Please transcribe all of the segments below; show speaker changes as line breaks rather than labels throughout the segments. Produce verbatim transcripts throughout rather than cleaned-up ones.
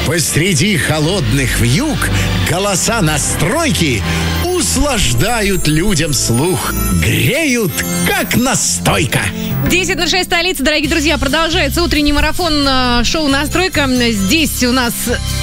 Посреди холодных вьюг голоса настройки услаждают людям слух, греют, как настойка.
десять ноль шесть столица, дорогие друзья, продолжается утренний марафон шоу «Настройка». Здесь у нас...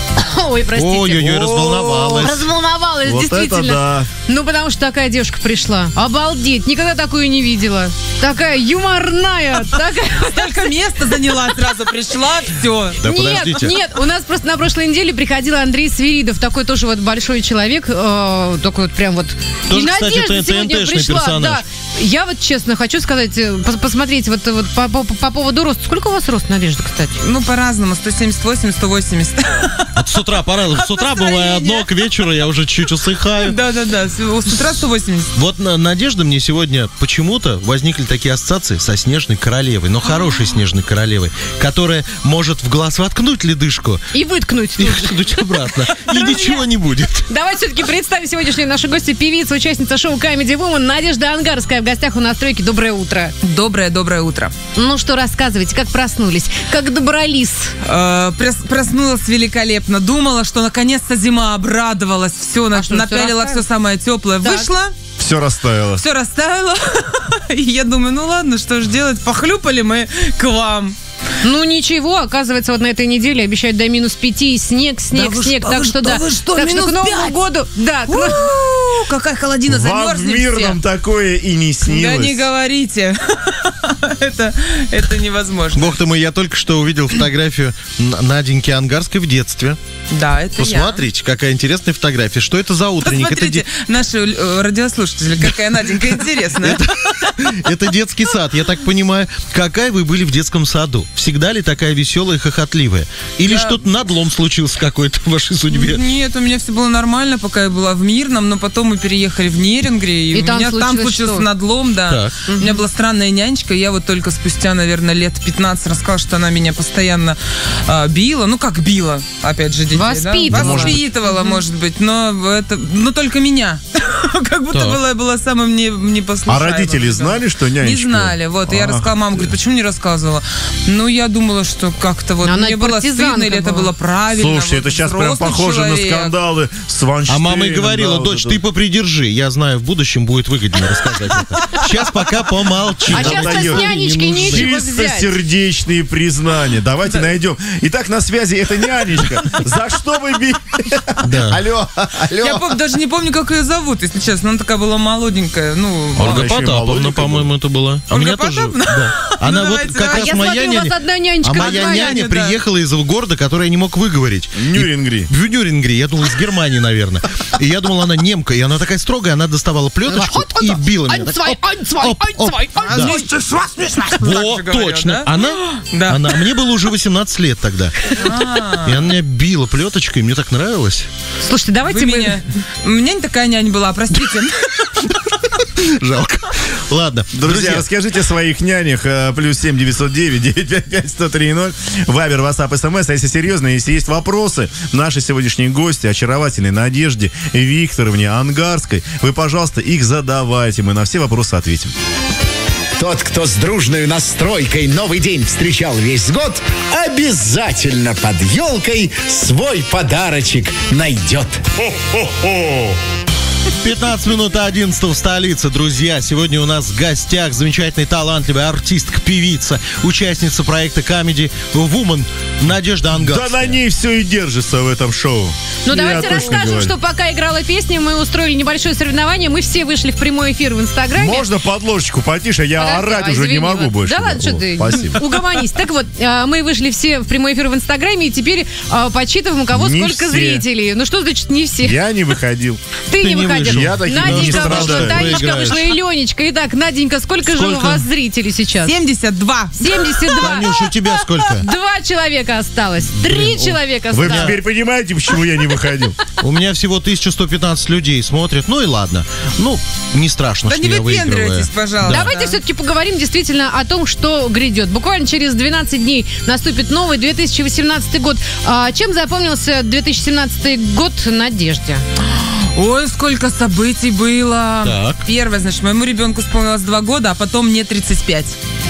Ой, простите.
Ой-ой-ой, разволновалась.
Разволновалась,
вот
действительно.
Это да.
Ну, потому что такая девушка пришла. Обалдеть, никогда такую не видела. Такая юморная.
Столько места заняла, сразу пришла, все.
Да
нет,
подождите.
нет, у нас просто на прошлой неделе приходил Андрей Свиридов, такой тоже вот большой человек, э, такой вот прям вот.
Тоже,
И
кстати,
Надежда
ТНТшный
сегодня пришла,
персонаж.
да. Я вот честно хочу сказать, пос- посмотреть вот, вот по, по- по поводу роста. Сколько у вас рост, Надежда, кстати?
Ну, по-разному, сто семьдесят восемь - сто восемьдесят.
Вот с утра пора. С утра бывает одно, к вечеру я уже чуть усыхаю.
Да-да-да, с утра сто восемьдесят.
Вот на- Надежда мне сегодня почему-то возникли такие ассоциации со Снежной Королевой, но хорошей Снежной Королевой, которая может в глаз воткнуть ледышку
И выткнуть.
и воткнуть обратно. И ничего не будет.
Давайте все-таки представим сегодняшнюю нашу гостью, певица, участница шоу Comedy Woman Надежда Ангарская в гостях у «Настройки». Доброе утро.
Доброе-доброе утро.
Ну что, рассказывайте, как проснулись, как добрались?
Э, прос- Проснулась великолепно. Думала, что наконец-то зима, обрадовалась. Все,
А что,
напялила
всё
все самое теплое.
Так.
Вышла,
Все растаяло.
все растаяло. И я думаю, ну ладно, что ж делать, похлюпали мы к вам.
Ну ничего, оказывается, вот на этой неделе обещают до минус пяти, снег, снег,
Да вы
снег.
что,
так
вы
что
что,
да.
вы что,
так что к
минус
Новому
пять?
году. Да, к-
У, Какая холодина,
Вам в
замерзнем
мирном
все.
такое и не
Да
снилось.
не говорите. это, это невозможно.
Бог ты мой, я только что увидел фотографию Н- Наденьки Ангарской в детстве.
Да, это я.
Посмотрите, какая интересная фотография. Что это за утренник? Это,
Посмотрите,
де-
наши э, радиослушатели, какая Наденька интересная.
это детский сад. Я так понимаю, какая вы были в детском саду? Всегда ли такая веселая и хохотливая? Или
Да.
что-то надлом случился какой-то в вашей судьбе?
Нет, у меня все было нормально, пока я была в Мирном, но потом мы переехали в Нерингри, и,
И
у
там
меня там
случилось
случился
что?
надлом, да.
Так.
У меня была странная нянечка, и я вот только спустя, наверное, лет пятнадцать рассказала, что она меня постоянно а, била, ну как била, опять же, детей.
Воспитывала.
Да? Воспитывала, может быть, но это, но только меня. Как будто
Так.
была, я была самым не,
А
непослушаемым.
родители знали, что нянечка?
Не знали, вот. И я
А.
рассказала, мама говорит, почему не рассказывала? Ну, я думала, что как-то вот
Она
мне было
партизанка
стыдно, или это
была.
было правильно.
Слушайте,
вот
это сейчас прям
взрослый
похоже
человек.
на скандалы с Ванштейном.
А мама и говорила:
да, вот
дочь,
это
ты
вот.
попридержи. Я знаю, в будущем будет выгоднее рассказать это. Сейчас пока помолчи.
А сейчас с
даёт.
нянечкой нечего взять.
Чистосердечные признания. Давайте найдем. Итак, на связи это нянечка. За что вы били?
Да.
Алло, алло.
Я пом- даже не помню, как ее зовут, если честно. Она такая была молоденькая. Ну,
Ольга
еще и
Потаповна,
молоденькая
по-моему, это была. А у
Ольга
меня тоже.
Потаповна?
Да. Она
Ну,
вот
давайте,
как
давайте.
раз
Я
моя
смотрю, у вас
няня.
одна нянечка.
А моя
одна
няня
да.
приехала из города, который я не мог выговорить.
Нюрингри.
В Нюрингри, я думал, из Германии, наверное. И я думал, она немка, и она такая строгая, она доставала плеточку и била меня. Так, оп, оп, оп. Да. Вот,
же говорю,
точно.
да?
Она?
Да.
Она. Мне было уже восемнадцать лет тогда. И она меня била плеточкой, мне так нравилось.
Слушайте, давайте
Вы
мы...
меня... У меня не такая няня была, простите.
Жалко. Ладно,
Друзья,
друзья,
расскажите о своих нянях. э, Плюс семь девятьсот девять девятьсот пятьдесят пять сто три ноль. Вайбер, ватсап, смс. А если серьезно, если есть вопросы, наши сегодняшние гости, очаровательной Надежде Викторовне Ангарской, вы, пожалуйста, их задавайте. Мы на все вопросы ответим.
Тот, кто с дружной настройкой Новый день встречал весь год, обязательно под елкой свой подарочек найдет.
пятнадцать минут до одиннадцатого в столице, друзья. Сегодня у нас в гостях замечательная, талантливая артистка, певица, участница проекта Comedy Woman Надежда
Да
Ангарская.
на ней все и держится в этом шоу.
Ну,
Я
давайте
точно
расскажем,
говорю.
что пока играла песня, мы устроили небольшое соревнование. Мы все вышли в прямой эфир в Инстаграме.
Можно подложечку потише? Я
Подожди,
орать
а,
уже не
извини,
могу
вот.
больше.
Да ладно, что
О,
ты,
Спасибо.
угомонись. Так вот, а, мы вышли все в прямой эфир в Инстаграме, и теперь а, подсчитываем, у кого
Не
сколько
все.
зрителей. Ну, что значит не все?
Я не выходил.
Ты,
Ты
не
не
выходил.
вышел.
Я таким не
Наденька вышла,
страдаю.
Танечка
Проиграешь.
вышла и Ленечка. Итак, Наденька, сколько, же
Сколько?
у вас зрителей сейчас?
семьдесят два.
семьдесят два.
Танюш, у тебя сколько?
Два человека осталось. Три человека
Вы
осталось.
теперь понимаете, почему я не выходил?
У меня всего тысяча сто пятнадцать людей смотрят. Ну и ладно. Ну, не страшно,
Да
что
не
я выигрываю.
выпендривайтесь, пожалуйста.
Давайте все-таки поговорим действительно о том, что грядет. Буквально через двенадцать дней наступит новый две тысячи восемнадцатый год. А чем запомнился две тысячи семнадцатый год Надежде?
Ой, сколько событий было.
Так.
Первое, значит, моему ребенку исполнилось два года, а потом мне тридцать пять.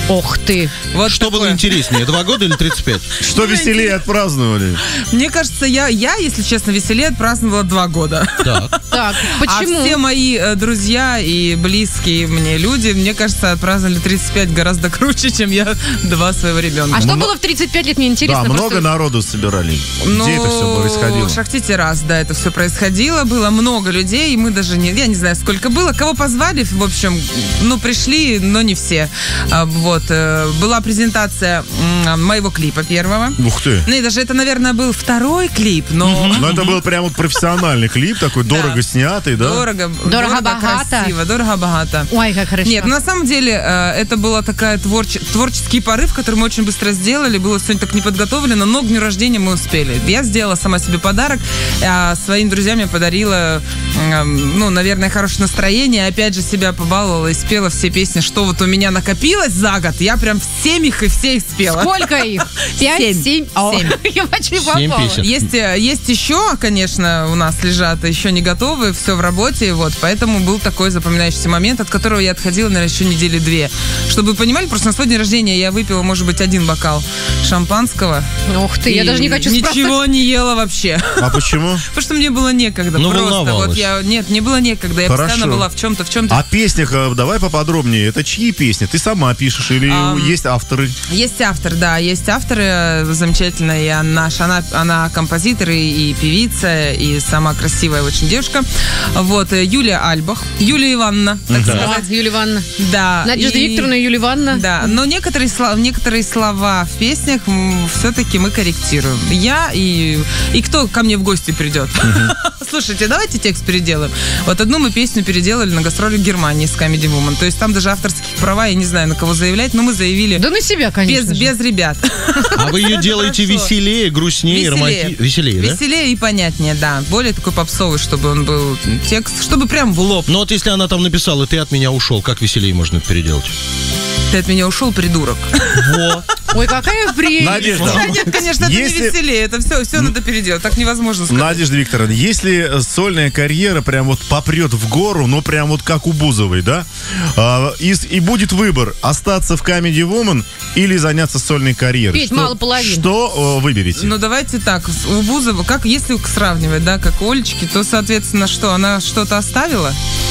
Ох ты.
Вот
Что
такое.
было интереснее, два года или тридцать пять?
Что веселее отпраздновали?
Мне кажется, я, я, если честно, веселее отпраздновала два года.
Так.
Так, почему?
А все мои э, друзья и близкие мне люди, мне кажется, отпраздновали тридцать пять гораздо круче, чем я два своего ребенка.
А что было в тридцать пять лет, мне интересно.
Да, много
просто-
народу собирали.
Ну,
Где это все происходило?
в Шахтите раз, да, это все происходило. Было много людей, и мы даже не... Я не знаю, сколько было. Кого позвали, в общем, ну, пришли, но не все. А, вот. э, Была презентация м, моего клипа первого.
Ух ты.
Ну, и даже это, наверное, был второй клип, но...
Но это был прям вот профессиональный клип, такой дорого снятый, да?
Дорого,
Дорого-богато.
красиво, дорого-богато.
Ой, как хорошо.
Нет, на самом деле э, это была такая творче- творческий порыв, который мы очень быстро сделали. Было сегодня так не подготовлено, но к дню рождения мы успели. Я сделала сама себе подарок, а своим друзьям я подарила, э, ну, наверное, хорошее настроение. Опять же себя побаловала и спела все песни, что вот у меня накопилось за год. Я прям всем их и все их спела.
Сколько их? Пять,
Семь.
семь? О,
Семь.
Я почти
Семь
попала.
песен.
Есть, э, есть еще, конечно, у нас лежат еще не готовые, все в работе, вот, поэтому был такой запоминающийся момент, от которого я отходила, наверное, еще недели две. Чтобы вы понимали, просто на свой день рождения я выпила, может быть, один бокал шампанского.
Ух ты, я
и
даже не хочу спрашивать.
ничего не ела вообще.
А почему?
Потому что мне было некогда.
Ну,
просто
волновалась.
вот я. Нет, мне было некогда. Я
Хорошо.
постоянно была в чем-то, в чем-то.
О песнях э, давай поподробнее. Это чьи песни? Ты сама пишешь или
Ам.
есть авторы?
Есть автор, да, есть авторы э, замечательная, и наша, она, она композитор и, и певица, и сама красивая очень девушка. Вот, э, Юлия Альбах, Юлия Ивановна, так
Да,
сказать.
Юлия Ивановна.
Да.
Надежда
и-
Викторовна и Юлия Ивановна.
Да, но некоторые, слова, некоторые слова в песнях все-таки мы корректируем. Я и, и кто ко мне в гости придет. Слушайте, давайте текст переделаем. Вот одну мы песню переделали на гастроли в Германии с Comedy Woman. То есть там даже авторских права, я не знаю, на кого заявлять, но мы заявили
Да на себя, конечно
без,
же.
без ребят.
А вы ее
Это
делаете
хорошо.
веселее, грустнее, романти... Веселее, да?
Веселее и понятнее, да. Более такой попсовый, чтобы он был текст, чтобы прям в лоб.
Ну вот если она там написала, ты от меня ушел, как веселее можно это переделать?
Ты от меня ушел, придурок.
Во.
Ой, какая прелесть.
Надежда.
Да нет, конечно, это
Если-
не веселее. Это все, все надо переделать. Так невозможно сказать.
Надежда Викторовна, если сольная карьера прям вот попрет в гору, ну прям вот как у Бузовой, да? А, и, с- и будет выбор, остаться в Comedy Woman или заняться сольной карьерой.
Петь
Что-
мало половин.
Что э, выберете?
Ну, давайте так. с- У Бузова, как если сравнивать, да, как у Олечки, то, соответственно, что, она что-то оставила?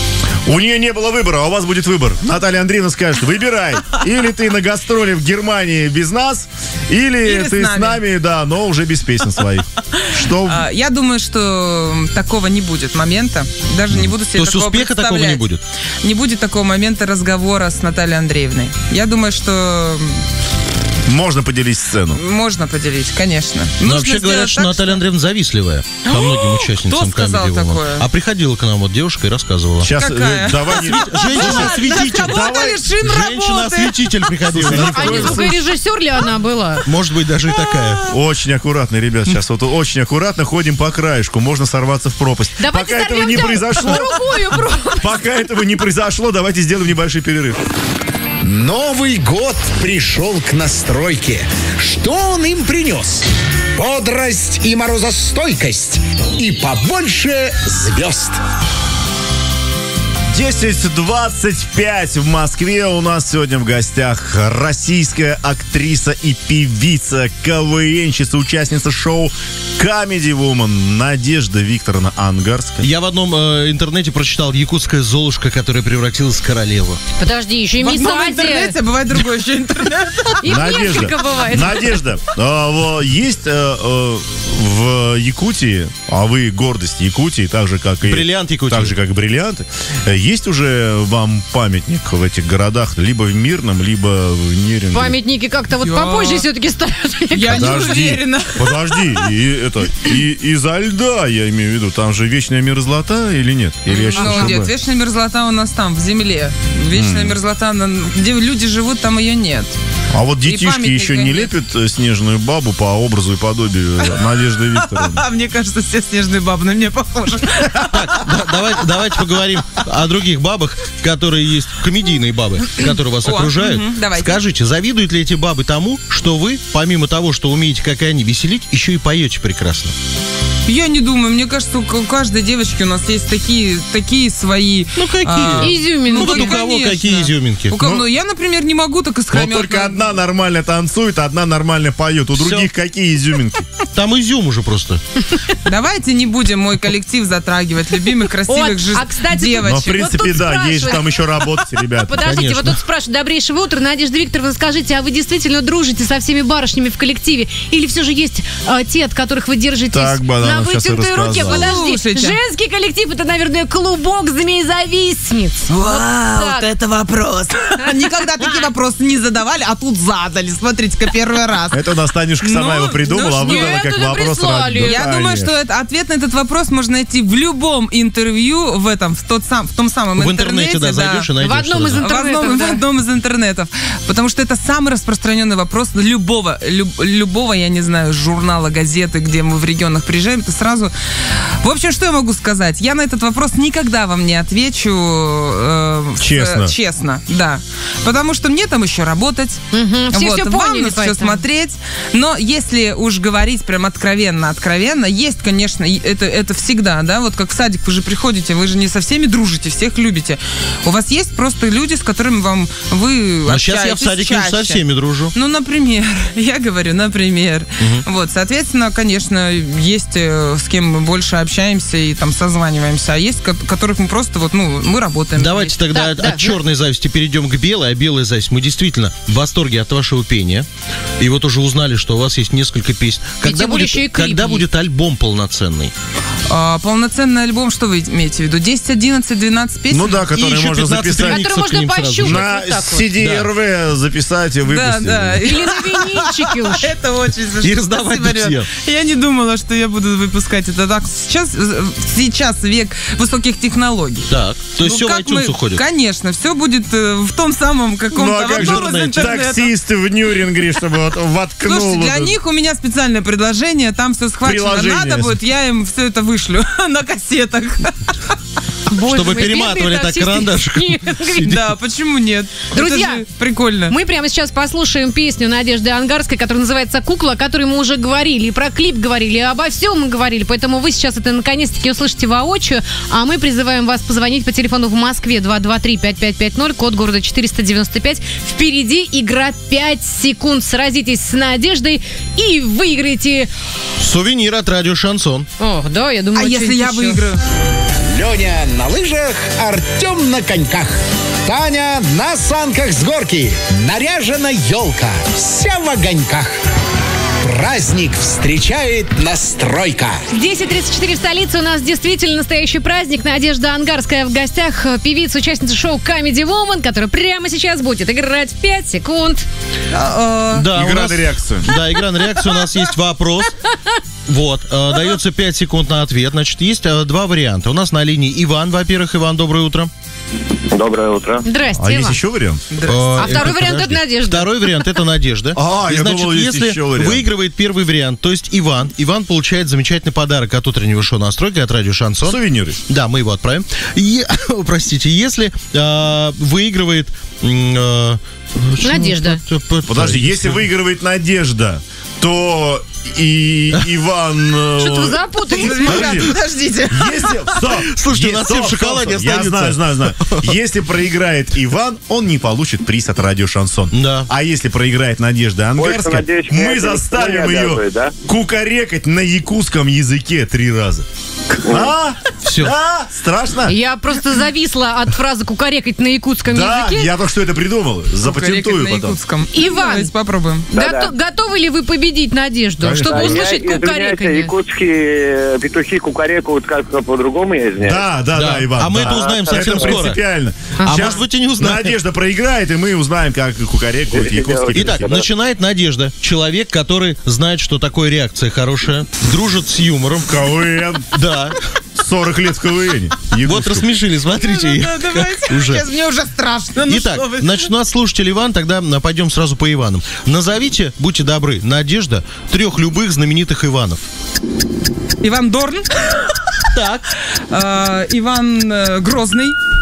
У нее не было выбора, а у вас будет выбор. Наталья Андреевна скажет, выбирай. Или ты на гастроли в Германии без нас, или,
Или с
ты с
нами.
нами, да, но уже без песен своих. Что?
А, Я думаю, что м, такого не будет момента. Даже не буду себе
То есть
такого
успеха такого не
представлять.
будет?
Не будет такого момента разговора с Натальей Андреевной. Я думаю, что
Можно поделить сцену.
можно поделить, конечно.
Но
Нужно
вообще говорят,
сделать
что
так,
Наталья Андреевна завистливая по многим участницам
кто сказал
Comedy Woman.
такое?
А приходила к нам вот девушка и рассказывала.
Сейчас,
Какая?
э, давай не...
Женщина-осветитель.
Работали, шин работы.
Женщина-осветитель приходила.
А не звукорежиссер ли она была?
Может быть, даже и такая.
Очень аккуратно, ребят, сейчас вот очень аккуратно ходим по краешку, можно сорваться в пропасть.
Давайте
Пока этого не
сорвемся
произошло,
в другую пропасть.
пока этого не произошло, давайте сделаем небольшой перерыв.
Новый год пришел к настройке. Что он им принес? Бодрость и морозостойкость. И побольше звезд.
десять двадцать пять в Москве. У нас сегодня в гостях российская актриса и певица, КВНщица, участница шоу Comedy Woman Надежда Викторовна Ангарская.
Я в одном э, интернете прочитал якутская золушка, которая превратилась в королеву.
Подожди, еще и
В одном
Мисади.
интернете, а бывает другой еще интернет.
Их несколько бывает.
Надежда, а, во- есть э, э, в Якутии, а вы гордость Якутии, так же как и
Бриллиант Якутии.
так же как и бриллианты, э, есть уже вам памятник в этих городах, либо в Мирном, либо в Неринге?
Памятники как-то вот
Я-
попозже все-таки ставят.
Я не
Подожди,
уверена.
подожди, и это и изо льда, я имею в виду, там же вечная мерзлота или нет? Или я сейчас
Ну, нет,
ошибаюсь?
вечная мерзлота у нас там, в земле. Вечная мерзлота, на- где люди живут, там ее нет.
А вот детишки
памятника
еще не
нет.
лепят э, снежную бабу по образу и подобию Надежды Викторовны?
А мне кажется, все снежные бабы на меня похожи.
Да, давайте, давайте поговорим о других бабах, которые есть, комедийные бабы, которые вас
О,
окружают.
мгм, давайте.
Скажите, завидуют ли эти бабы тому, что вы, помимо того, что умеете, как и они, веселить, еще и поете прекрасно?
Я не думаю, мне кажется, у каждой девочки у нас есть такие, такие свои...
Ну, какие?
А,
изюминки.
Ну, вот у кого
конечно.
какие изюминки?
У кого,
Ну,
ну, я, например, не могу так
Вот
искрометно.
только одна нормально танцует, одна нормально поет. У
Всё.
других какие изюминки?
Там изюм уже просто.
Давайте не будем мой коллектив затрагивать, любимых, красивых
Вот,
же
а, кстати, тут-
девочек.
Но, в принципе,
тут
да, есть же
спрашивают.
там еще работать, ребята.
Подождите,
Конечно.
вот тут спрашивают: добрейшего утра, Надежда Викторовна, скажите, а вы действительно дружите со всеми барышнями в коллективе? Или все же есть а, те, от которых вы держитесь
Так, Богданова
на
сейчас и
вытянутой руке?
рассказала.
Подожди,
Слушайте.
женский коллектив — это, наверное, клубок змеезависниц. Вот так.
это вопрос. Никогда такие вопросы не задавали, а тут задали. Смотрите-ка, первый раз.
Это у нас Танюшка сама
Ну,
его придумала, а
ну,
выдала
нет,
как
это
вопрос.
прислали.
ради-
Я
Да,
думаю,
конечно.
что это, ответ на этот вопрос можно найти в любом интервью в этом, в, тот сам, в том самом
В
интернете.
интернете, да, зайдешь и найдешь.
В одном из
что-то.
В одном,
интернетов, да.
в одном из интернетов. Потому что это самый распространенный вопрос любого, люб- любого, я не знаю, журнала, газеты, где мы в регионах приезжаем, это сразу... В общем, что я могу сказать? Я на этот вопрос никогда вам не отвечу э, в-
Честно.
честно, да. Потому что мне там еще работать.
Мгм, все
вот,
всё
вам
поняли,
нас еще
поэтому.
смотреть. Но если уж говорить прям откровенно, откровенно, есть, конечно, и это, это всегда, да, вот как в садик вы же приходите, вы же не со всеми дружите, всех любите. У вас есть просто люди, с которыми вам вы
А сейчас я в
общаетесь
садике
чаще.
со всеми дружу.
Ну, например, я говорю, например. Вот, соответственно, конечно, есть э, с кем мы больше общаемся и там созваниваемся, а есть, ко- которых мы просто вот, ну, мы работаем.
Давайте
вместе.
тогда
Да,
от,
да,
от черной зависти перейдем к белой, а белая зависть. Мы действительно в восторге от вашего пения. И вот уже узнали, что у вас есть несколько песен. Когда
тем более
будет,
еще и клип
когда
есть.
будет альбом полноценный?
А, полноценный альбом, что вы имеете в виду? десять, одиннадцать, двенадцать песен?
Ну да,
И
который
еще
можно
пятнадцать
записать
Который
ремиксов
можно
к ним сразу же.
пощупать.
на
вот так вот.
си ди эр ви записать и
Да,
выпустить.
да.
Или на винильчике уж.
Это очень смешно.
И раздавать
Спасибо,
всем.
Рен. Я не думала, что я буду выпускать это так. Сейчас, сейчас век высоких технологий.
Так, то есть
Ну,
все в
как мы-
iTunes уходит.
Конечно, все будет э, в том самом
Ну
каком-то
а как
в
же
одном из интернетов.
таксисты в Нюрнберге, чтобы вот воткнул.
Слушайте, для
вот это.
них у меня специальное предложение, там все схвачено.
Приложение.
Надо будет, я им все это вышлю на кассетах.
Боже
Чтобы
мой,
перематывали
бедные
так
таксисты.
карандашиком.
Нет,
Да, почему нет?
Друзья,
Это же прикольно.
мы прямо сейчас послушаем песню Надежды Ангарской, которая называется «Кукла», о которой мы уже говорили, и про клип говорили, и обо всем мы говорили, поэтому вы сейчас это наконец-таки услышите воочию, а мы призываем вас позвонить по телефону в Москве два два три пять пять пять ноль, код города четыреста девяносто пять. Впереди игра пять секунд. Сразитесь с Надеждой и выиграете...
Сувенир от радио «Шансон».
Ох, да, я думаю,
А если я
что-нибудь еще.
выиграю?
Леня на лыжах, Артем на коньках. Таня на санках с горки. Наряжена елка. Вся в огоньках. Праздник встречает настройка.
десять тридцать четыре в столице. У нас действительно настоящий праздник. Надежда Ангарская в гостях. Певица, участница шоу Comedy Woman, которая прямо сейчас будет играть в пять секунд.
А,
Да, у
Игра
нас-
на реакцию.
Да, игра на реакцию. У нас есть вопрос. Вот, э, дается пять секунд на ответ. Значит, есть э, два варианта. У нас на линии Иван, во-первых. Иван, доброе утро.
Доброе утро.
Здрасте,
А есть
Иван.
еще вариант?
Э,
А второй вариант
подожди.
это Надежда.
Второй вариант это Надежда.
А,
И,
я
значит,
думал, есть
если
еще вариант.
выигрывает первый вариант, то есть Иван, Иван получает замечательный подарок от утреннего шоу «Настройка» от радио «Шансон».
Сувениры.
Да, мы его отправим. И, простите, если э, выигрывает... м, э,
Надежда.
Подожди, если выигрывает Надежда, то и Иван... э,
Что-то вы запутались.
Подожди.
Подождите.
Если... Стоп!
Слушайте, у
Е-
нас
стоп,
все в
стоп,
шоколаде
стоп. Я
останется.
знаю, знаю, знаю. Если проиграет Иван, он не получит приз от радио «Шансон».
Да.
А если проиграет Надежда
Больше,
Ангарская,
надеюсь,
мы
меня
заставим
никто не
ее
обязывает, да?
кукарекать на якутском языке три раза. А?
Всё.
А? Страшно?
Я просто зависла от фразы «кукарекать» на якутском
Да,
языке.
я только что это придумал. Запатентую
на
потом.
якутском.
Иван.
Давайте попробуем.
Да-да.
Гото- Готовы ли вы победить Надежду,
Конечно.
чтобы
А я
услышать
извиняюсь,
кукареканье?
якутские петухи кукарекают как-то по-другому, я извиняюсь.
Да, да,
Да.
да, Иван.
А мы
да.
это узнаем
Это
совсем скоро.
принципиально.
А
Сейчас
может быть и не узнаем.
Надежда проиграет, и мы узнаем, как кукарекают якутские
Итак,
петухи.
начинает Надежда. Человек, который знает, что такое реакция хорошая, дружит с юмором.
КВН.
Да.
сорок лет в КВН.
Вот рассмешили, смотрите.
Да, да, давайте.
Уже.
Сейчас мне уже страшно. Ну
Итак,
что вы.
значит, у нас слушатель Иван, тогда а, пойдем сразу по Иванам. Назовите, будьте добры, Надежда, трех любых знаменитых Иванов.
Иван Дорн,
Так.
э, Иван э, Грозный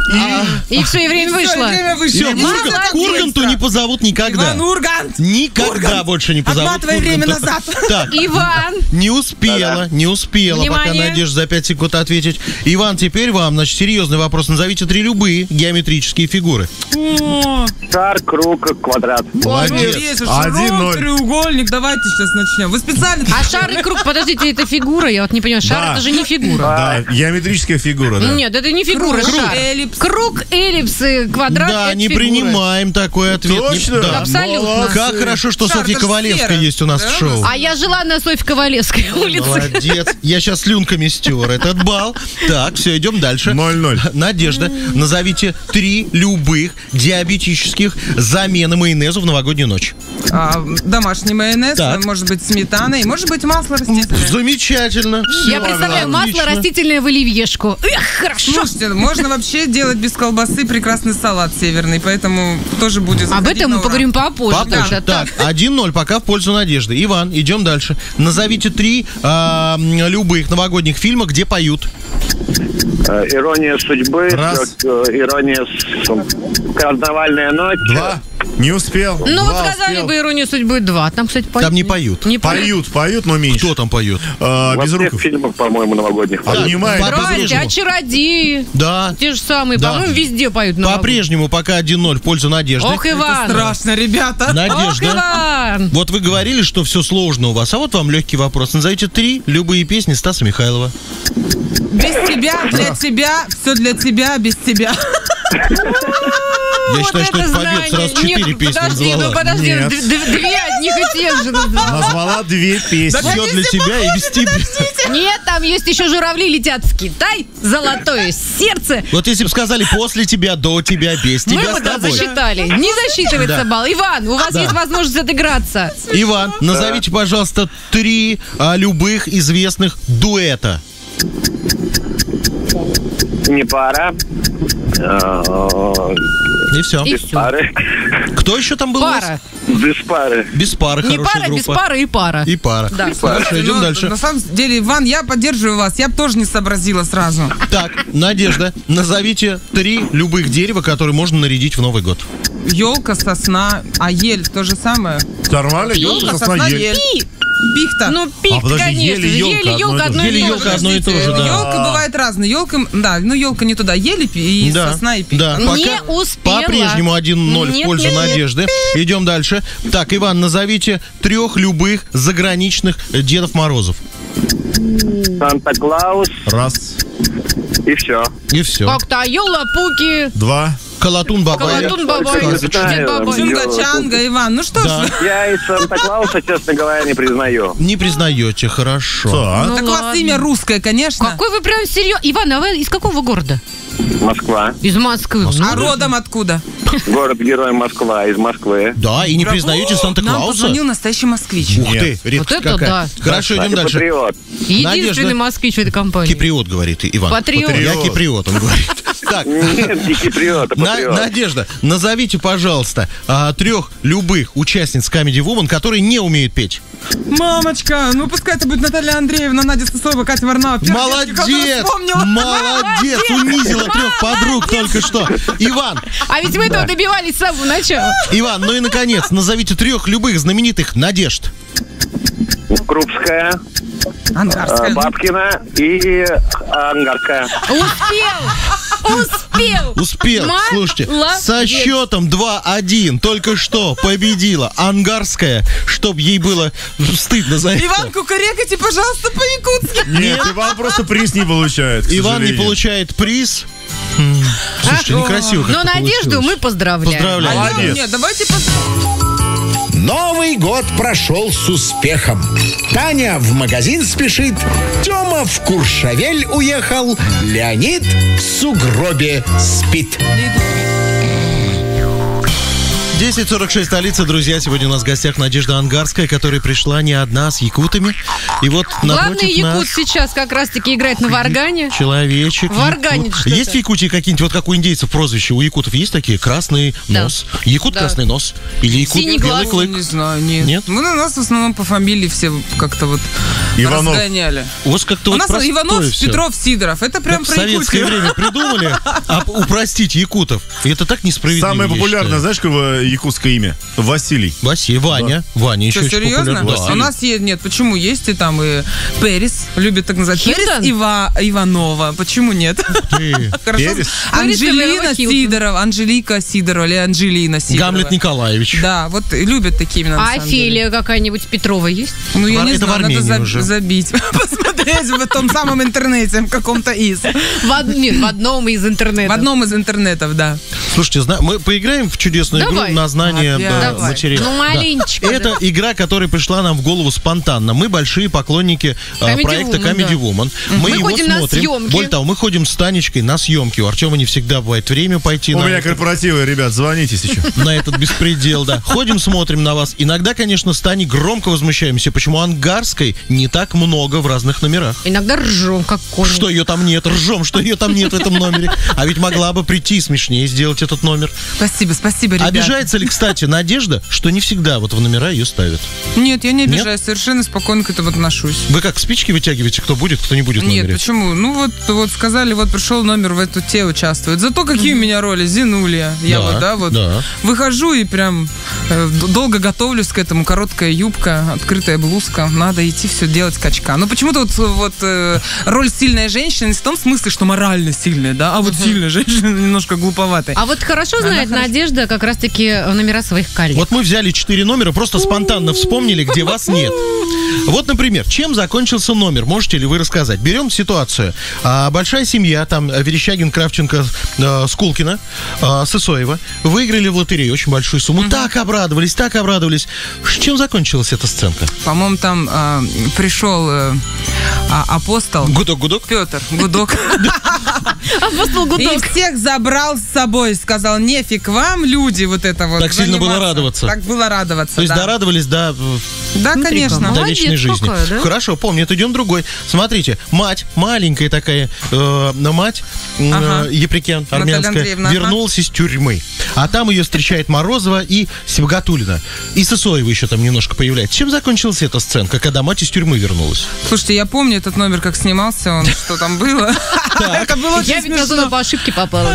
И все, и время
Всё,
вышло.
время вышло.
Все,
Молодец.
Ургант, к Урганту не позовут никогда.
Иван Ургант.
Никогда
Ургант,
больше не позовут.
отматывай
к
время
Урганту.
назад.
Так,
Иван,
не успела, не успела, пока
Внимание.
Надежда за пять секунд ответить. Иван, теперь вам, значит, серьезный вопрос. Назовите три любые геометрические фигуры.
О,
Шар, круг, квадрат.
Молодец.
есть,
Один
широк,
ноль.
треугольник. Давайте сейчас начнем. Вы специально...
а шар и круг, подождите, это фигура? Я вот не понимаю, шар
Да.
это же не фигура.
Да, геометрическая фигура, да.
Нет, это не фигура,
Круг,
шар.
эллипс.
Круг, эллипс, и квадрат
Да,
это
не
фигуры.
принимаем такой ответ. Не-
Точно?
да.
Абсолютно.
Молодцы.
Как хорошо, что
Шар,
Софья
это же
Ковалевская
сфера.
есть у нас
Да,
в шоу.
А я жила на Софье Ковалевской улице.
Молодец. Я сейчас слюнками стер этот балл. Так, все, идем дальше.
ноль-ноль.
Надежда, назовите три любых диабетических замены майонезу в новогоднюю ночь.
А, домашний майонез,
Так.
может быть, сметана и может быть масло растительное.
Замечательно. Всё,
Я представляю
отлично.
масло растительное в оливьешку. Эх, хорошо.
Слушайте, можно вообще делать без колбасы прекрасный салат северный, поэтому тоже будет
Об
заходить
этом
на
мы
ура.
поговорим попозже.
Попозже.
Да, да,
Так, один ноль пока в пользу Надежды. Иван, идем дальше. Назовите три а, м, любых новогодних фильма, где поют.
Э, Ирония судьбы.
Раз.
э, Ирония с... Карнавальная ночь.
Два. Не успел.
Ну вот
Два
сказали
успел.
бы «Иронию судьбы» два. Там, кстати, поют.
Там не поют.
Не поют.
Поют, поют, но меньше.
Кто там поет?
А,
Во
без
всех
рук.
фильмах, по-моему, новогодних.
Да.
Обнимает.
По-
Здрасте,
по-прежнему.
а чародеи?
Да.
Те же самые,
Да.
по-моему, везде поют. новогодние.
По-прежнему пока один ноль в пользу Надежды.
Ох, Иван.
Страшно, ребята.
Ох,
Надежда.
Иван.
Вот вы говорили, что все сложно у вас, а вот вам легкий вопрос. Назовите три любые песни Стаса Михайлова.
Без тебя, для тебя, все для тебя, без тебя.
Я
Вот
считаю, что это побед.
знание.
Сразу четыре
Нет,
песни
подожди,
назвала.
ну подожди,
Нет.
д- д- две одних и тех же назвала.
Назвала две песни.
Все для тебя и без тебя.
Нет, там есть еще «Журавли летят в Китай», «Золотое сердце».
Вот если бы сказали после тебя, до тебя, без
Мы
тебя,
бы
с
да,
тобой.
засчитали. Не засчитывается
Да.
балл. Иван, у вас
Да.
есть возможность отыграться.
Иван, назовите, пожалуйста, три а, любых известных дуэта.
Не пара. Э,
И все.
И
Без
все.
пары.
Кто еще там был? у вас?
Пара.
Без пары.
Без пары,
Не
хорошая
пара, без
группа.
пары и пара.
И пара.
Да.
Хорошо, идем
Ну,
дальше.
На самом деле, Иван, я поддерживаю вас. Я бы тоже не сообразила сразу.
Так, Надежда, назовите три любых дерева, которые можно нарядить в Новый год.
Елка, сосна, а ель то же самое.
Нормально?
Елка,
Елка,
сосна,
сосна, ель.
ель.
И,
Пихта.
ну, пик,
А, подожди,
конечно.
ель и елка
Еле,
одно и
елка
то же.
одно и
Еле,
то
елка
же.
одно и то же, да.
Елка бывает разная. Елка, да, ну елка не туда. Ель и и
Да,
сосна и пихта.
да.
Не
Пока
успела.
По-прежнему один ноль в
Нет,
пользу
нет, нет.
Надежды. Идем дальше. Так, Иван, назовите трех любых заграничных э, Дедов Морозов.
Санта-Клаус.
Раз,
И все.
И все.
Как-то Ёла-Пуки,
два.
Колотун Бабай.
Колотун Бабай,
Я
Дед
знаю,
Бабай.
Чунга.
Чунга-чанга, Иван. Ну что
Да.
ж,
Я и Санта-Клауса, честно говоря, не признаю.
Не признаете, хорошо.
Так.
Ну
так у вас
ладно.
имя русское, конечно.
Какой вы прям серьезно. Иван, а вы из какого города?
Москва.
Из Москвы. Ну,
А родом откуда?
Город-герой Москва, из Москвы.
Да, и не признаете
Нам
Санта-Клауса?
позвонил настоящий москвич.
Ух ты,
Нет.
редкость
Вот это
какая.
да.
Хорошо, идем
Кстати,
дальше.
патриот.
Единственный
Надежда.
москвич в этой компании.
Киприот, говорит Иван.
Патриот.
Я киприот, он говорит. Так,
Нет, не киприот, а
На-
патриот.
Надежда, назовите, пожалуйста, а, трех любых участниц Comedy Woman, которые не умеют петь.
Мамочка, ну пускай это будет Наталья Андреевна, Надя Сысоева, Катя Варнава.
Молодец! Молодец! Унизила трех подруг только что. Иван,
А ведь мы этого добивались с самого начала.
Иван, ну и наконец, назовите трех любых знаменитых Надежд.
Крупская,
Ангарская.
э, Бабкина и Ангарская.
Успел! Успел!
Успел, слушайте,
Молодец.
со счетом два один только что победила Ангарская, чтоб ей было стыдно за это.
Иван, кукарекайте, пожалуйста, по-якутски.
Нет, Иван просто приз не получает. к
Иван не
сожалению.
получает приз. М, Слушайте, некрасиво
Но
как-то
Надежду
получилось.
мы поздравляем.
Поздравляем.
Молодец.
Нет, давайте пос-
Новый год прошел с успехом. Таня в магазин спешит, Тёма в Куршавель уехал, Леонид в сугробе спит.
десять сорок шесть, столица, друзья. Сегодня у нас в гостях Надежда Ангарская, которая пришла не одна, с якутами. И вот
Главный
напротив
якут
нас
сейчас как раз-таки играет на варгане.
человечек.
Варганит
якут.
что-то.
Есть в Якутии какие-нибудь, вот как у индейцев прозвища, у якутов есть такие? Красный
Да.
нос. Якут
Да.
красный нос. Или якут
Синий
белый
глаз.
клык.
Не знаю, нет.
Нет?
Мы на нас в основном по фамилии все как-то вот
Иванов.
разгоняли.
У вас как-то
У
вот
нас
простое
Иванов,
всё.
Петров, Сидоров. Это прям
Как в
про
советское
Якутию.
время придумали а, упростить якутов. И это так несправедливо.
Самое
я
популярное,
считаю.
знаешь, какое якутское имя? Василий.
Василий, Ваня. Ваня еще
Что,
очень
серьезно?
популярный. Да.
У нас есть, нет, почему есть и там и Перес, любят так называть.
Хилтон?
Перес Ива, Иванова, почему нет?
Ты.
Хорошо.
Перес?
Анжелина
Перес Иванова,
Сидорова, Анжелика Сидорова или Анжелина Сидорова.
Гамлет Николаевич.
Да, вот любят такие имена. на
А
самом деле.
Офелия какая-нибудь Петрова есть?
Ну, я
Это
не
в
знаю, надо
Армении
заб-
уже.
забить. Посмотреть в том самом интернете, в каком-то из.
В, од- нет, в одном из интернетов.
В одном из интернетов, да.
Слушайте, зна- мы поиграем в чудесную
Давай.
игру на знание
Опять.
да,
Давай.
материала.
Ну, маленечко,
Да. Это
да.
игра, которая пришла нам в голову спонтанно. Мы большие поклонники а,
Comedy
проекта
Woman,
Comedy
да.
Woman.
Мы
его
ходим на
смотрим.
съемки.
Более того, мы ходим с Танечкой на съемки. У Артема не всегда бывает время пойти
У
на,
меня
этот,
корпоративы, ребят, звоните сейчас.
на этот беспредел. Да. Ходим, смотрим на вас. Иногда, конечно, с Таней громко возмущаемся, почему Ангарской не так много в разных номерах.
Иногда ржем, как кони.
Что ее там нет, ржем, что ее там нет в этом номере. А ведь могла бы прийти и смешнее сделать этот номер.
Спасибо, спасибо, ребята.
Обижается ли, кстати, Надежда, что не всегда вот в номера ее ставят?
Нет, я не
Нет?
обижаюсь, совершенно спокойно к этому отношусь.
Вы как, спички вытягиваете, кто будет, кто не будет в
Нет,
номере?
почему? Ну вот, вот сказали, вот пришел номер, в эту те участвует. Зато какие у меня роли? Зинулия. Я
Да,
вот, да, вот
да.
выхожу и прям э, д- долго готовлюсь к этому. Короткая юбка, открытая блузка. Надо идти все делать качка. Но почему-то вот, вот э, роль сильной женщины не в том смысле, что морально сильная, да, а вот сильная женщина немножко глуповатая.
А вот хорошо
Она
знает
хорошо.
Надежда как раз-таки номера своих коллег.
Вот мы взяли четыре номера, просто спонтанно вспомнили, где вас нет. Вот, например, чем закончился номер? Можете ли вы рассказать? Берем ситуацию. А, большая семья, там, Верещагин, Кравченко, э, Скулкина, э, Сысоева, выиграли в лотерею очень большую сумму. Так обрадовались, так обрадовались. Ш- Чем закончилась эта сценка?
По-моему, там э, пришел э, а- апостол
Гудок-гудок?
Петр Гудок.
Апостол
И
Гудок.
всех забрал с собой, сказал, нефиг вам, люди, вот это вот.
Так сильно было
заниматься».
радоваться.
Так было радоваться,
То есть
да.
дорадовались до,
Да,
Интрига.
конечно.
до
Молодец
вечной жизни.
какая, да?
Хорошо, помнит, идем другой. Смотрите, мать, маленькая такая, э, мать, э,
Ага.
Епрекян, армянская,
Андреевна, ага.
вернулась из тюрьмы. А там ее встречает Морозова и Сибагатулина. И Сысоева еще там немножко появляется. Чем закончилась эта сценка, когда мать из тюрьмы вернулась?
Слушайте, я помню этот номер, как снимался он, что там было. Это было
Я
очень
ведь на зону
смешно.
по ошибке попала.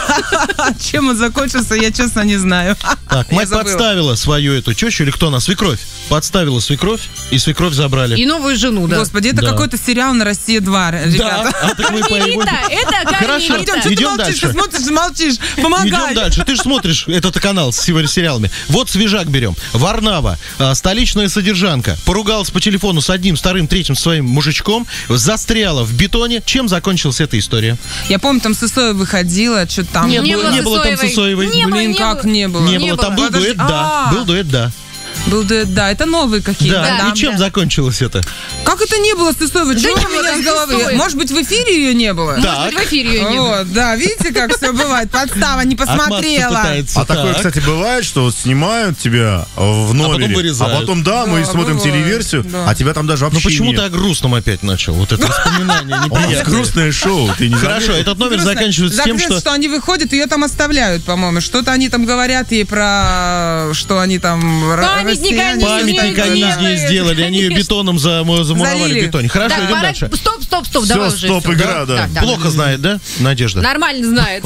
Чем он закончился, я честно не знаю.
Так,
Я
мать
забыла.
подставила свою эту тещу, или кто она, свекровь? Подставила свекровь, и свекровь забрали.
И новую жену, да.
Господи, это
Да.
какой-то сериал на Россия два,
Да,
ребята.
а так мы по его-
Кармелита, это
Хорошо.
Кармелита.
Артем, что ты
Идем
молчишь?
дальше.
Ты смотришь, молчишь.
Идем
Помогай.
дальше. Ты же смотришь этот канал с его сериалами. Вот свежак берем. Варнава, а, столичная содержанка, поругалась по телефону с одним, вторым, третьим своим мужичком, застряла в бетоне. Чем закончилась эта история?
Я помню, там Сысоева выходила, что там.
Не
Не
было-
было
не было там Сысоевой.
Не было,
Блин,
не
как
было.
не было?
Не, было. Там был
Подожди,
дуэт, да.
а.
Был дуэт, да.
Был дуэт, да, это новые какие-то.
Да.
да,
И чем
да.
закончилось это?
Как это не было Сысоевой? Чего
не
у
было
меня
там
с головы?
Сысоевой.
Может быть, в эфире ее не было?
Может быть, в эфире ее не было.
Вот, да, видите, как все бывает. Подстава, не
Отмазаться
посмотрела.
пытается.
А такое,
Так.
кстати, бывает, что вот снимают тебя в номере,
потом вырезают.
а потом, да, мы
Да,
смотрим
бывает,
телеверсию,
да.
а тебя там даже
Ну
вообще
почему
нет.
ты о грустном опять начал? Вот это воспоминание
У нас
неприятное.
грустное шоу, ты не
Хорошо,
заметил?
этот номер
Грустно.
заканчивается тем,
Заканчивается,
что...
что они выходят, ее там оставляют, по-моему. Что-то они там говорят ей про, что они там р-
Памятник
россияне,
они
что-то
Памятник
сделали,
они
да.
здесь сделали, они ее
Конечно.
бетоном зам- замуровали
Залили.
в бетоне. Хорошо,
Так,
идем
пора-
дальше.
Стоп, стоп, стоп,
Всё,
давай уже.
стоп,
всё.
игра, да.
Плохо знает, да, Надежда?
Нормально знает.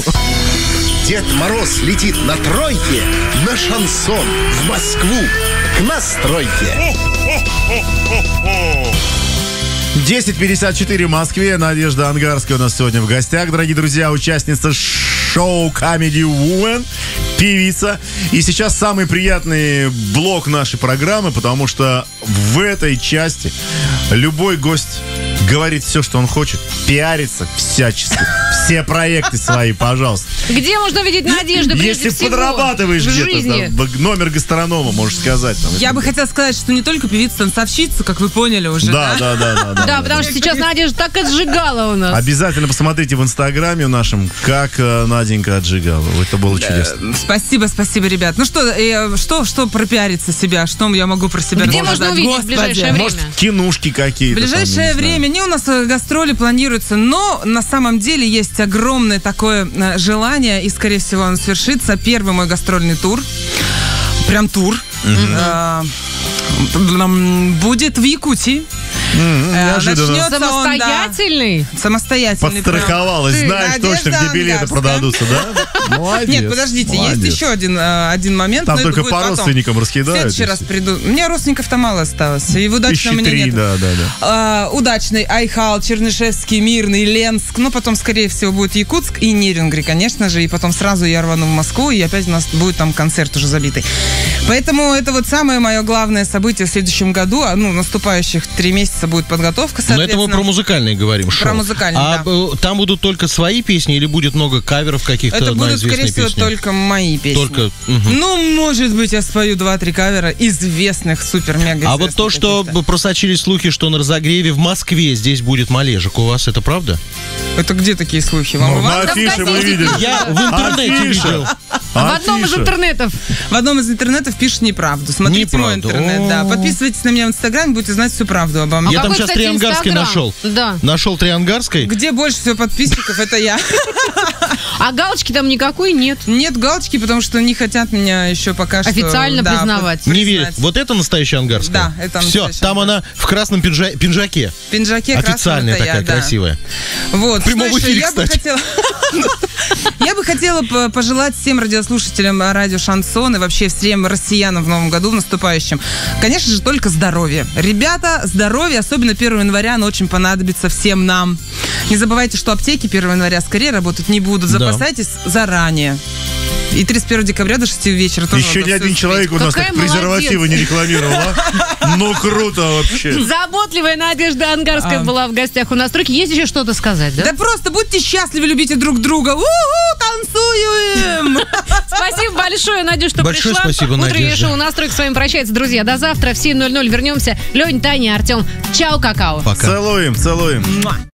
Дед Мороз летит на тройке, на шансон в Москву, к настройке.
десять пятьдесят четыре в Москве. Надежда Ангарская у нас сегодня в гостях. Дорогие друзья, участница шоу Comedy Woman, певица. И сейчас самый приятный блок нашей программы, потому что в этой части любой гость говорит все, что он хочет, пиарится всячески. Все проекты свои, пожалуйста.
Где можно увидеть Надежду прежде
Если
всего
подрабатываешь
в
где-то,
жизни?
там, номер гастронома, можешь сказать. Там,
Я бы хотела сказать, что не только певица-танцовщица, как вы поняли уже,
Да,
да?
да, да, да, да.
Да, потому что сейчас Надежда так отжигала у нас.
Обязательно посмотрите в инстаграме нашем, как э, Наденька отжигала. Это было чудесно.
Спасибо, спасибо, ребят. Ну что, э, что, что пропиариться себя? Что я могу про себя
Где
рассказать?
можно увидеть в
Господи.
ближайшее время?
Может, кинушки
В
какие-то.
ближайшее
там, я не
время
знаю.
не у нас э, гастроли планируются, но на самом деле есть огромное такое э, желание, и, скорее всего, он свершится. Первый мой гастрольный тур. Прям тур. Э, м, Будет в Якутии.
М-м,
Э,
неожиданно.
начнется он, да,
Самостоятельный?
самостоятельный. прям.
Подстраховалась,
Ты,
знаешь
Надежда
точно, где билеты
Ангарская.
продадутся, да? Молодец.
Нет, подождите,
молодец.
есть еще один, э, один момент.
Там
но это
только
будет
по
потом.
родственникам
В
раскидают.
следующий
и
раз
всё.
приду. У меня родственников-то мало осталось. И в удачном
Тысячи
у меня
три,
нет.
да, да, да.
А, удачный Айхал, Чернышевский, Мирный, Ленск. Ну, потом, скорее всего, будет Якутск и Нерингри, конечно же. И потом сразу я рвану в Москву, и опять у нас будет там концерт уже забитый. Поэтому это вот самое мое главное событие в следующем году. А, ну, наступающих три месяца будет подготовка,
Но это
соответственно.
мы про музыкальные говорим, шоу.
Про музыкальные,
а
да.
э, там будут только свои песни или будет много каверов каких-то
Это
на
будут,
известные
скорее всего,
песни?
только мои песни.
Только, мгм.
Ну, может быть, я спою два-три кавера известных, супер-мега
А вот то, что
каких-то.
просочились слухи, что на разогреве в Москве здесь будет Малежик, у вас это правда?
Это где такие слухи? Вам
Ну,
в
на
Иваново?
афише мы
газете
видели.
Я в интернете
Афиша.
видел.
В одном из
Афиша.
интернетов.
В одном из интернетов пишет неправду. Смотрите мой
Неправду.
интернет, да.
О.
Подписывайтесь на меня в Инстаграме, будете знать всю правду обо мне.
Я там
какой,
сейчас
кстати,
Триангарской
Инстаграм?
нашел.
Да.
Нашел Триангарской.
Где больше всего подписчиков, это я.
А галочки там никакой нет.
Нет галочки, потому что не хотят меня еще пока что...
Официально
да,
признавать.
при-
Не верит.
признать.
Вот это настоящая Ангарская?
Да, это
Все,
настоящая
там она в красном пинжа- пинжаке.
В пинжаке красном
Официальная
это я,
такая,
да.
красивая.
Вот.
В прямом
Что еще?
эфире,
я бы
кстати.
хотела... Я бы хотела п- пожелать всем радиослушателям радио Шансон и вообще всем россиянам в новом году, в наступающем, конечно же, только здоровье. Ребята, здоровье, особенно первого января, оно очень понадобится всем нам. Не забывайте, что аптеки первого января скорее работать не будут.
Да.
Запасайтесь заранее. И тридцать первого декабря до шести вечера тоже
Еще
надо
ни
всё
один
успеть.
человек у нас
Какая
так презервативы
молодец.
не рекламировал, а? Ну, круто вообще.
Заботливая Надежда Ангарская
А.
была в гостях у нас. Тройки. Есть еще что-то сказать, да?
Да просто будьте счастливы, любите друг друга. У-ху, танцуем!
Спасибо большое, Надюш, что
Большое
пришла.
спасибо,
Утреннее
Надежда.
шоу «Настройка» с вами прощается, друзья. До завтра в семь ноль ноль вернемся. Лень, Таня, Артем. Чао, какао.
Пока.
Целуем, целуем.
Муа.